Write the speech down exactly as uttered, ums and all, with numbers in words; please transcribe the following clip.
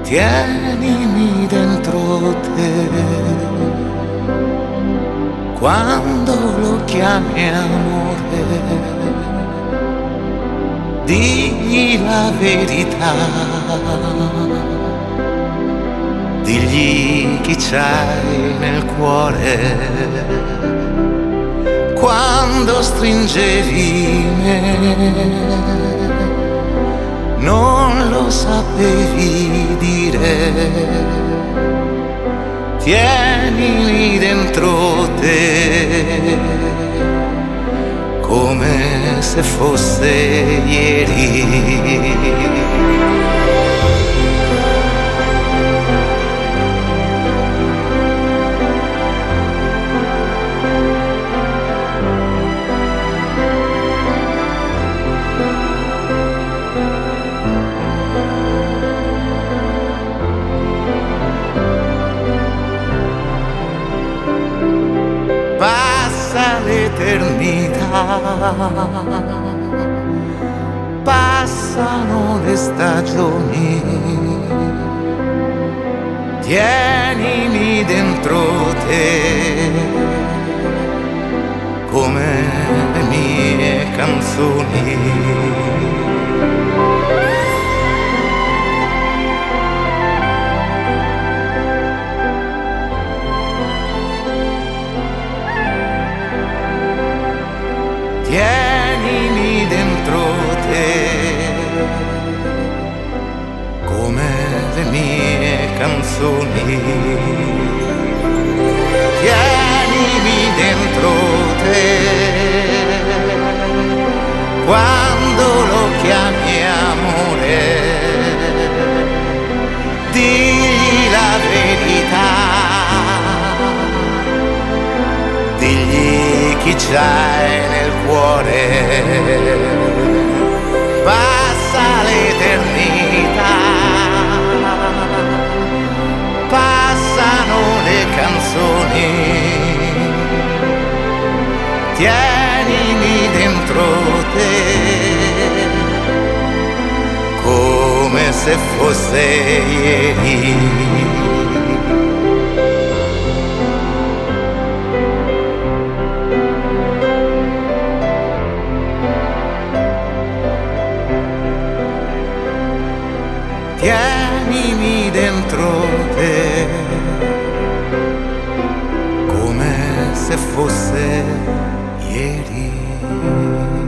tienimi dentro te. Quando lo chiami amore, digli la verità, digli chi c'hai nel cuore. Quando stringevi me, non lo sapevi dire, tienili dentro te, come se fosse ieri. Passa l'eternità, passano le stagioni, tienimi dentro te, come le mie canzoni. Tienimi dentro te, come le mie canzoni. Tienimi dentro te, quando lo chiami amore, digli la verità, digli chi c'hai nel cuore. Passa l'eternità, passano le canzoni, tienimi dentro te, come se fosse ieri. Tienimi dentro te, come se fosse ieri.